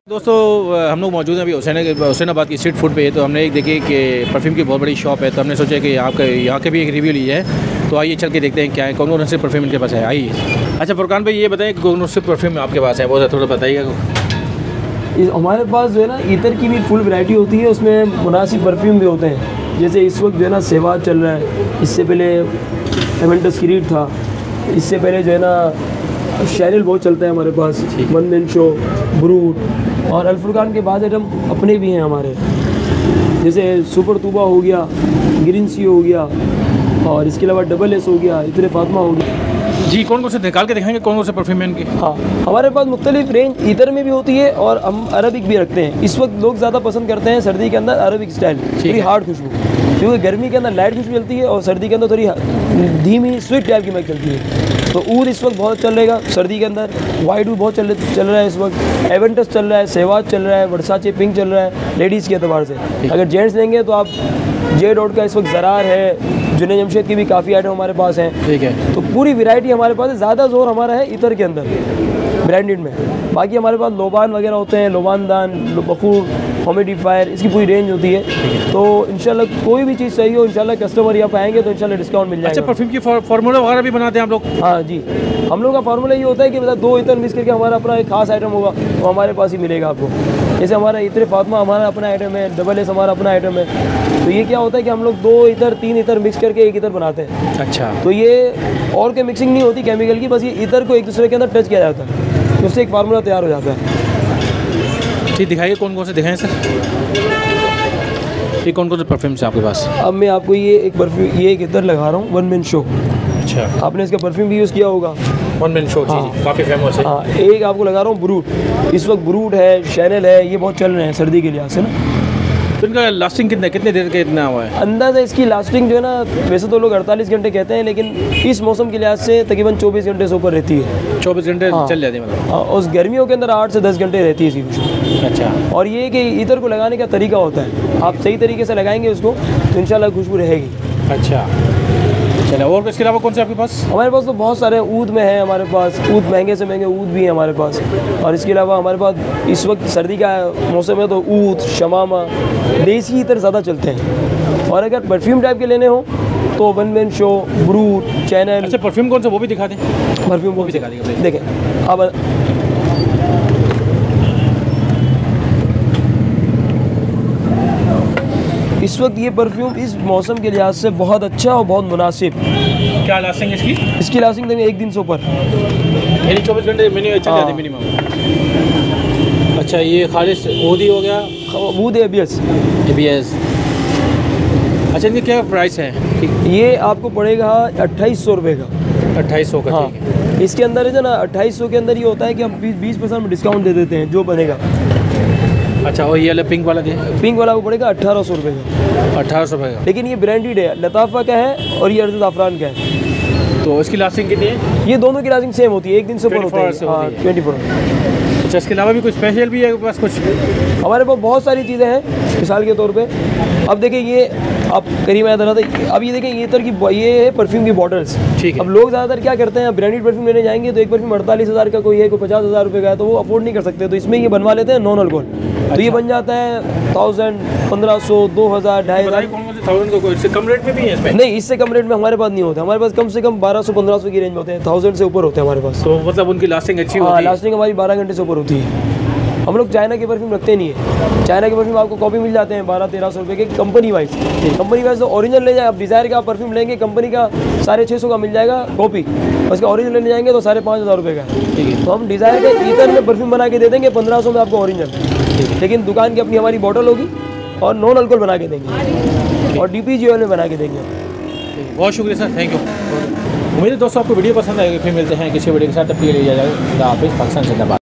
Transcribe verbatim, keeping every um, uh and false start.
दोस्तों हम लोग मौजूद हैं अभी हुसैन हुसैनाबाद की स्ट्रीट फूड पे। तो हमने एक देखी कि परफ्यूम की बहुत बड़ी शॉप है, तो हमने सोचा कि यहाँ का यहाँ के भी एक रिव्यू ली है। तो आइए चल के देखते हैं क्या है, कौन कौन से परफ्यूम इनके पास है। आइए। अच्छा फुरकान भाई, ये बताएं कौन कौन से परफ्यूम आपके पास है, बहुत थोड़ा बताइएगा। हमारे पास जो है ना ईतर की भी फुल वैरायटी होती है, उसमें मुनासिब परफ्यूम भी होते हैं। जैसे इस वक्त जो है ना सेवाद चल रहा है, इससे पहले एवेंटस क्रीड था, इससे पहले जो है ना शैनल बहुत चलता है हमारे पास, वन मैन शो, ब्रूट, और अल्फुरकान के बाद आइटम अपने भी हैं हमारे, जैसे सुपर तूबा हो गया, ग्रीन सी हो गया, और इसके अलावा डबल एस हो गया, इतने फातिमा हो गया। जी, कौन कौन से निकाल के दिखाएंगे, कौन कौन से परफ्यूम है इनके? हाँ, हमारे पास मुख्तलिफ रेंज ईतर में भी होती है और हम अरबिक भी रखते हैं। इस वक्त लोग ज़्यादा पसंद करते हैं सर्दी के अंदर अरबिक स्टाइल, थोड़ी हार्ड खुशबू, क्योंकि गर्मी के अंदर लाइट खुशबू चलती है और सर्दी के अंदर थोड़ी धीमी स्वीट टाइप की महक चलती है। तो ऊद इस वक्त बहुत चल रहेगा सर्दी के अंदर, वाइट भी बहुत चल चल रहा है इस वक्त, एवेंटस चल रहा है, सेवाज चल रहा है, वर्साचे पिंक चल रहा है लेडीज़ के अतबार से। अगर जेंट्स लेंगे तो आप जे डॉट का इस वक्त ज़रार है, जुने जमशेद की भी काफ़ी आइटम हमारे पास हैं। ठीक है, तो पूरी वैरायटी हमारे पास है। ज़्यादा जोर हमारा है इतर के अंदर ब्रांडेड में। बाकी हमारे पास लोबान वगैरह होते हैं, लोबान दान, बखूर, होमिडिफायर, इसकी पूरी रेंज होती है। तो इंशाल्लाह कोई भी चीज़ चाहिए हो, इंशाल्लाह कस्टमर यहाँ पे आएंगे तो इंशाल्लाह डिस्काउंट मिल जाएगा। अच्छा, परफ्यूम की फार्मूला वगैरह भी बनाते हैं आप लोग? हाँ जी, हम लोग का फार्मूला ये होता है कि मतलब दो इतर मिक्स करके हमारा अपना एक खास आइटम होगा, वो हमारे पास ही मिलेगा आपको। जैसे हमारा इतर फातिमा हमारा अपना आइटम है, डबल एस हमारा अपना आइटम है। तो ये क्या होता है कि हम लोग दो इतर तीन इतर मिक्स करके एक इतर बनाते हैं। अच्छा, तो ये और कोई मिक्सिंग नहीं होती केमिकल की, बस ये इतर को एक दूसरे के अंदर टच किया जाता है, तो उससे एक फार्मूला तैयार हो जाता है। ठीक, दिखाइए कौन कौन से दिखाएं सर, ये कौन कौन से परफ्यूम्स है आपके पास? अब मैं आपको ये एक परफ्यूम, ये एक इतर लगा रहा हूँ, वन मैन शो। अच्छा, आपने इसका परफ्यूम भी यूज़ किया होगा, वन मैन शो। हाँ, जी, काफ़ी फेमस है। हाँ, एक आपको लगा रहा हूँ ब्रूट। इस वक्त ब्रूट है, शैनल है, ये बहुत चल रहे हैं सर्दी के लिहाज से ना। तो इनका लास्टिंग कितने कितने देर का इतना हुआ है? अंदाज़ा इसकी लास्टिंग जो है ना, वैसे तो लोग अड़तालीस घंटे कहते हैं, लेकिन इस मौसम के लिहाज से तकरीबन चौबीस घंटे से ऊपर रहती है। चौबीस घंटे हाँ, चल जाती है मतलब? हाँ, उस गर्मियों के अंदर आठ से दस घंटे रहती है इसकी खुशबू। अच्छा, और ये कि इतर को लगाने का तरीका होता है, आप सही तरीके से लगाएंगे उसको तो इंशाल्लाह खुशबू रहेगी। अच्छा, चलो, और इसके अलावा कौन से आपके पास? हमारे पास तो बहुत सारे ऊद में है, हमारे पास ऊद महंगे से महंगे ऊद भी हैं हमारे पास। और इसके अलावा हमारे पास इस वक्त सर्दी का मौसम है तो ऊद, शमामा, देसी इतर ज़्यादा चलते हैं। और अगर परफ्यूम टाइप के लेने हो तो one man show, Brut, Chanel. अच्छा, परफ्यूम कौन सा वो भी दिखा दें? परफ्यूम वो भी दिखा देंगे, देखें अब इस वक्त ये परफ्यूम इस मौसम के लिहाज से बहुत अच्छा और बहुत मुनासिब। क्या लास्टिंग है इसकी? इसकी लास्टिंग देंगे एक दिन से ऊपर, यानी चौबीस घंटे मिनिमम चल जाते मिनिमम। अच्छा, ये खालिस ऊदी हो गया, ऊद एबीएस एबीएस। अच्छा, इनके क्या प्राइस है? ये आपको पड़ेगा अट्ठाईस सौ रुपये का। अट्ठाईस सौ का? हाँ, ठीक है। इसके अंदर है ना अट्ठाईस सौ के अंदर ये होता है कि हम बीस बीस परसेंट में डिस्काउंट दे देते हैं जो बनेगा। अच्छा, और ये वाला पिंक वाला दे? पिंक वाला वो पड़ेगा अट्ठारह सौ रुपये का। अट्ठारह सौ रुपये का, लेकिन ये ब्रांडेड है, लताफ़ा का है और ये अर्ज़ ज़ाफ़रान का है। तो इसकी लास्टिंग कितनी है? ये दोनों की लास्टिंग सेम होती है, एक दिन से ऊपर होती है। हाँ, ट्वेंटी फोर। अच्छा, इसके अलावा भी कुछ स्पेशल भी है बस? कुछ हमारे पास बहुत सारी चीज़ें हैं मिसाल के तौर पे। अब देखिए, ये आप करीब आया था, अब ये देखें ये इतर की ये है परफ्यूम की बॉटल्स। ठीक है, अब लोग ज़्यादातर क्या करते हैं, ब्रांडेड परफ्यूम लेने जाएंगे तो एक परफ्यूम अड़तालीस हज़ार का कोई है, कोई पचास हज़ार रुपये का है, तो वो अफोर्ड नहीं कर सकते, तो इसमें ये बनवा लेते हैं नॉन अल्कोहल। तो ये बन जाता है थाउजेंड, पंद्रह सौ, दो हज़ार, ढाई हज़ार। इससे कम रेट में भी है इसमें? नहीं, इससे कम रेट में हमारे पास नहीं होता। हमारे पास कम से कम बारह सौ पंद्रह सौ की रेंज में होते हैं, थाउजेंड से ऊपर होते हैं हमारे पास। तो मतलब उनकी लास्टिंग अच्छी होती है? लास्टिंग हमारी बारह घंटे से ऊपर होती है। हम लोग चाइना के परफ्यूम रखते नहीं है। चाइना के परफ्यूम आपको कॉपी मिल जाते हैं बारह तेरह सौ रुपये के कंपनी वाइज। कंपनी वाइज तो ओरिजिनल ले जाए, आप डिज़ायर का परफ्यूम लेंगे कंपनी का साढ़े छः सौ का मिल जाएगा कॉपी, उसका ओरिजिनल लेने जाएंगे तो साढ़े पाँच हज़ार रुपये का। ठीक है, तो हम डिज़ायर के ईतर में परफ्यूम बना के दे देंगे पंद्रह सौ में आपको ओरिजिनल, लेकिन दुकान की अपनी हमारी बॉटल होगी और नॉन अल्कोहल बना के देंगे और डी पी जी ऑयल में बना के देंगे। बहुत शुक्रिया सर, थैंक यू। उम्मीद है दोस्तों आपको वीडियो पसंद आएगी। फिर मिलते हैं किसी वीडियो के साथ, तब तक के लिए इजाज़त, खुदा हाफिज़, पाकिस्तान जिंदाबाद।